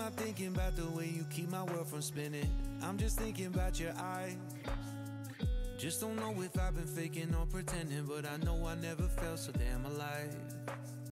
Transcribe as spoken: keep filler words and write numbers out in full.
not thinking about the way you keep my world from spinning. I'm just thinking about your eyes. Just don't know if I've been faking or pretending, but I know I never felt so damn alive.